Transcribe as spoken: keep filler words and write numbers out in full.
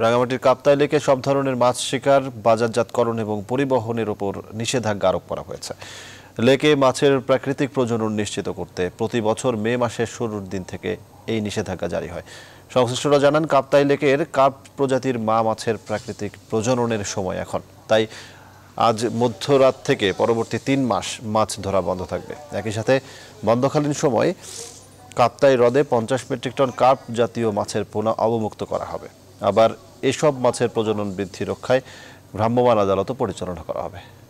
রাঙামাটির কাপ্তাই লেকে সব ধরনের মাছ শিকার, বাজারজাতকরণ এবং পরিবহনের উপর নিষেধাজ্ঞা আরোপ করা হয়েছে। লেকে মাছের প্রাকৃতিক প্রজনন নিশ্চিত করতে প্রতি বছর মে মাসের শুরুর দিন থেকে এই নিষেধাজ্ঞা জারি হয়। সংশ্লিষ্টরা জানান, কাপ্তাই লেকের কার্প প্রজাতির মা মাছের প্রাকৃতিক প্রজননের সময় এখন, তাই আজ মধ্যরাত থেকে পরবর্তী তিন মাস মাছ ধরা বন্ধ থাকবে। একই সাথে বন্ধকালীন সময় কাপ্তাই হ্রদে পঞ্চাশ মেট্রিক টন কার্প জাতীয় মাছের পোনা অবমুক্ত করা হবে। আবার এসব মাছের প্রজনন বৃদ্ধি রক্ষায় ভ্রাম্যমাণ আদালতও পরিচালনা করা হবে।